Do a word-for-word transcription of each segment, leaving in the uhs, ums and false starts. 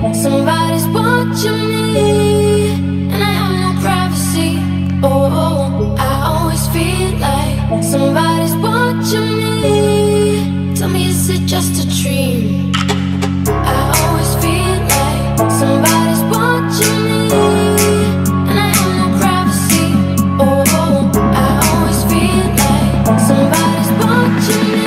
Somebody's watching me, and I have no privacy. Oh, I always feel like somebody's watching me. Tell me, is it just a dream? I always feel like somebody's watching me, and I have no privacy. Oh, I always feel like somebody's watching me.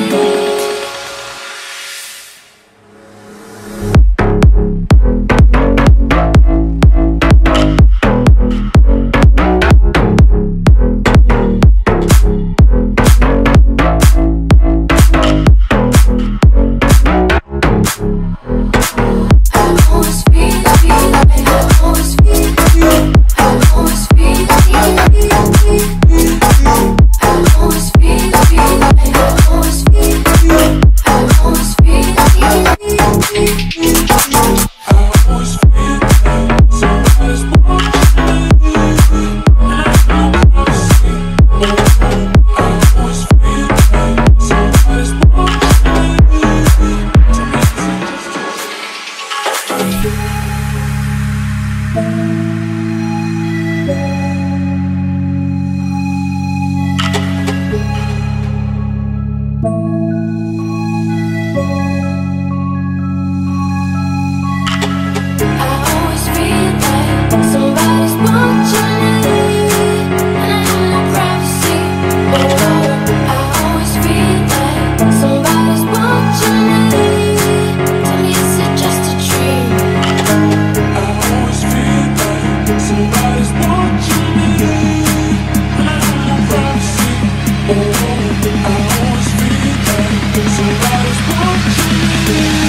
I always feel like somebody's watching me.